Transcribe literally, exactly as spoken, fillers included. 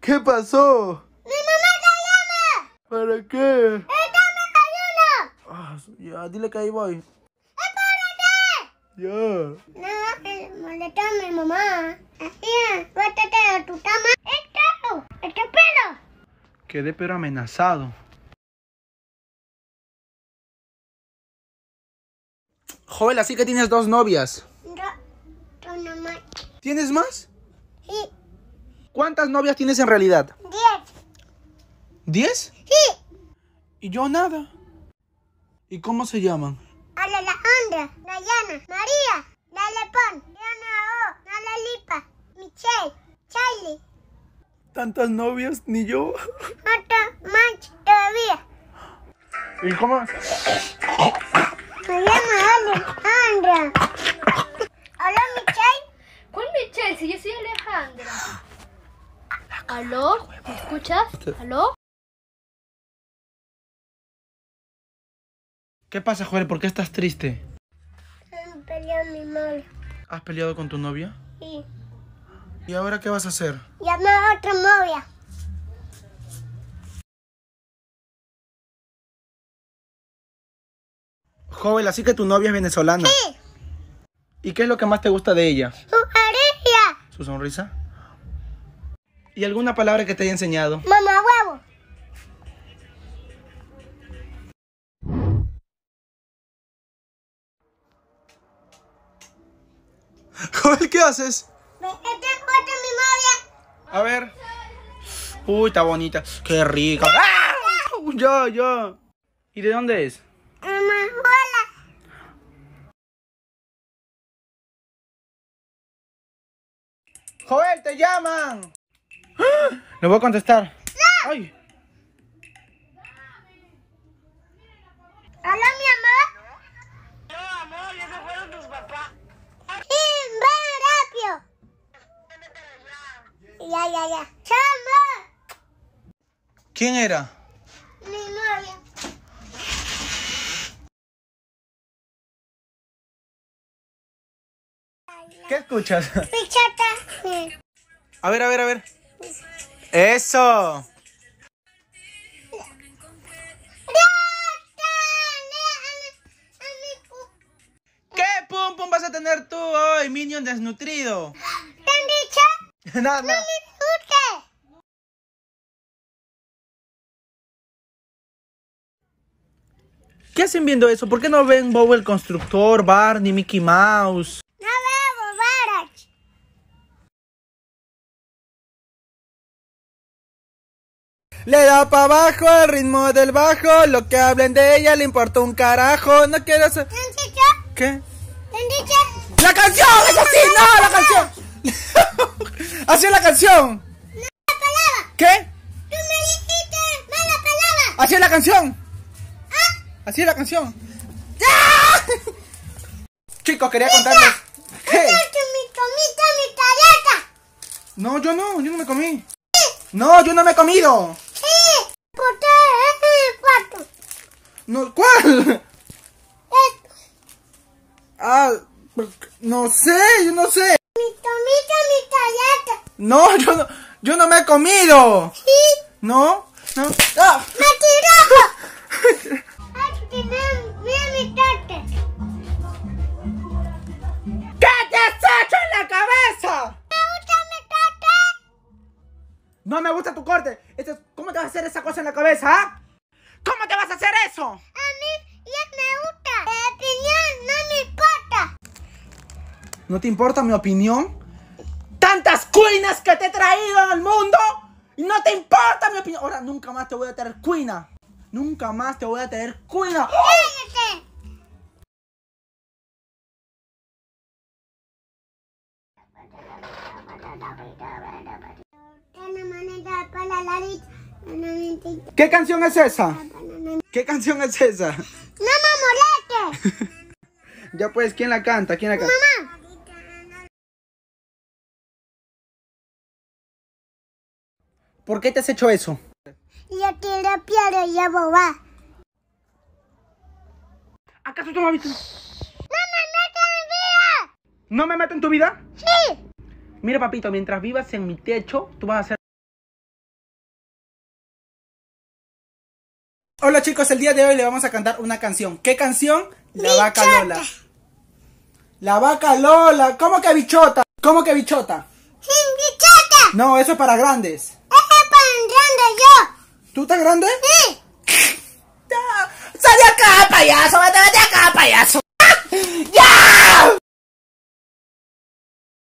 ¿Qué pasó? ¡Mi mamá te llama! ¿Para qué? ¡Estamos cayendo! Ah, ya, dile que ahí voy. ¡Espérate! Ya. No, eh, molestó a mi mamá. Así, suéltate de tu cama. ¡Esto! ¡Este pelo! Quedé pero amenazado. Joel, así que tienes dos novias. No, tú no más. ¿Tienes más? Sí, ¿Cuántas novias tienes en realidad? diez. ¿Diez? Sí. Y yo nada. ¿Y cómo se llaman? Alejandra, Dayana, María, Dalepón, Diana O, Nala Lipa, Michelle, Charlie. ¿Tantas novias? Ni yo. Otra más todavía. ¿Y cómo? Me llamo Alejandra. Hola, Michelle. ¿Cuál Michelle? Si yo soy Alejandra. ¿Aló? ¿Me escuchas? ¿Aló? ¿Qué pasa, Joel? ¿Por qué estás triste? Me peleó mi novio. ¿Has peleado con tu novia? Sí. ¿Y ahora qué vas a hacer? Llamó a otra novia. Joel, así que tu novia es venezolana. Sí. ¿Y qué es lo que más te gusta de ella? Su oreja. ¿Su sonrisa? ¿Y alguna palabra que te haya enseñado? Mamá huevo. Joel, ¿qué haces? Esta es otra mi novia. A ver. Uy, está bonita. Qué rica. ¡Ah! Ya, ya. ¿Y de dónde es? Mamá, hola. Joel, te llaman. ¡Ah! Le voy a contestar. No. Ay. Hola, mi amor. No, amor, ya se fueron tus papás. Sí, ven rápido. Ya, ya, ya. Chao, amor. ¿Quién era? Mi novia. ¿Qué escuchas? Pichata. Sí. A ver, a ver, a ver. ¡Eso! ¿Qué pum pum vas a tener tú hoy, Minion desnutrido? ¿Te han dicho? Nada, No nada. me guste. ¿Qué hacen viendo eso? ¿Por qué no ven Bob el Constructor, Barney, Mickey Mouse? No veo bobadas. Le da para abajo el ritmo del bajo. Lo que hablen de ella le importa un carajo. No quiero ser... ¿Te han dicho? ¿Qué? ¿Te han dicho? ¡La canción! ¡Es así! ¡No! ¡La canción! ¡Así es la canción! ¡Mala palabra! ¿Qué? ¡Tú me dijiste mala palabra! ¡Así es la canción! ¿Ah? ¡Así es la canción! ¡Ya! Chicos, quería contarles... ¿Qué? ¡Echaste mi comida, mi careta! No, yo no, yo no me comí. No, yo no me he comido. ¡Sí! ¿Por qué? Este es el cuarto. No, ¿cuál? Esto. Ah, no sé, yo no sé. Mi comida, mi careta. No, yo no, yo no me he comido. Sí. No, no. ¡Ah! ¡Mentiroso! ¡Ay, tiene- mira mi torta! ¿Qué te has hecho en la cabeza? ¿Te gusta mi torta? No me gusta tu corte. Esto es- ¿Cómo te vas a hacer esa cosa en la cabeza, ah? ¿Cómo te vas a hacer eso? A mí ya me gusta. La opinión no me importa. ¿No te importa mi opinión? ¡Tantas cuinas que te he traído al mundo! ¡Y no te importa mi opinión! Ahora nunca más te voy a tener cuina. Nunca más te voy a tener cuina. ¡Cállate! Una manita para la nariz, una mentita ¿Qué canción es esa? para la nariz. ¿Qué canción es esa? ¡No me molestes! Ya pues, ¿quién la canta? ¿Quién la canta? ¡Mamá! ¿Por qué te has hecho eso? Yo quiero piedra y ya boba. ¿Acaso tú no has visto? ¡No me metas en vida! ¿No me meto en tu vida? ¡Sí! Mira, papito, mientras vivas en mi techo, tú vas a ser Hola chicos, el día de hoy le vamos a cantar una canción. ¿Qué canción? La vaca Lola. La vaca Lola. ¿Cómo que bichota? ¿Cómo que bichota? ¡Bichota! No, eso es para grandes. ¡Es para grande yo! ¿Tú estás grande? ¡Sí! ¡Sal de acá, payaso! ¡Vete, vete acá, payaso!